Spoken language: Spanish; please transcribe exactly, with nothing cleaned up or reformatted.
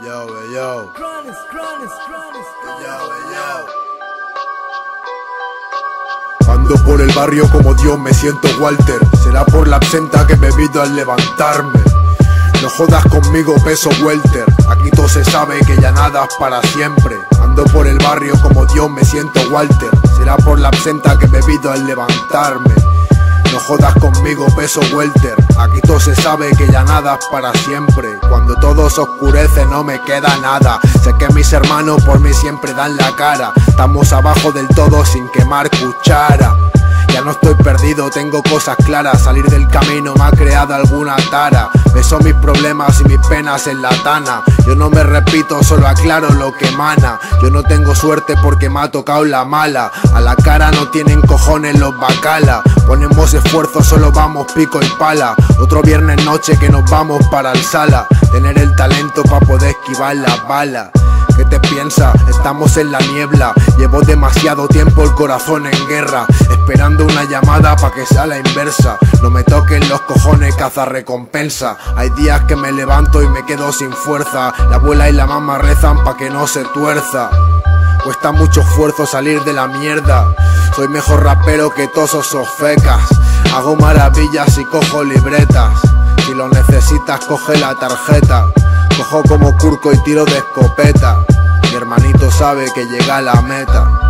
yo, yo. Yo, yo. Ando por el barrio como Dios, me siento Walter. Será por la absenta que he bebido al levantarme. No jodas conmigo, peso welter. Aquí todo se sabe que ya nada es para siempre. Ando por el barrio como Dios, me siento Walter. Será por la absenta que he bebido al levantarme. No jodas conmigo, peso welter. Aquí todo se sabe que ya nada es para siempre. Cuando todo se oscurece no me queda nada. Sé que mis hermanos por mí siempre dan la cara. Estamos abajo del todo sin quemar cuchara. Ya no estoy perdido, tengo cosas claras. Salir del camino me ha creado alguna tara. Beso mis problemas y mis penas en la tana. Yo no me repito, solo aclaro lo que emana. Yo no tengo suerte porque me ha tocado la mala. A la cara no tienen cojones los bacalas. Ponemos esfuerzo, solo vamos pico y pala. Otro viernes noche que nos vamos para el sala. Tener el talento para poder esquivar las balas. ¿Qué te piensas? Estamos en la niebla. Llevo demasiado tiempo el corazón en guerra, esperando una llamada pa' que sea la inversa. No me toquen los cojones, caza recompensa. Hay días que me levanto y me quedo sin fuerza. La abuela y la mamá rezan pa' que no se tuerza. Cuesta mucho esfuerzo salir de la mierda. Soy mejor rapero que todos esos fecas. Hago maravillas y cojo libretas. Si lo necesitas coge la tarjeta. Cojo como Curco y tiro de escopeta. Mi hermanito sabe que llega a la meta.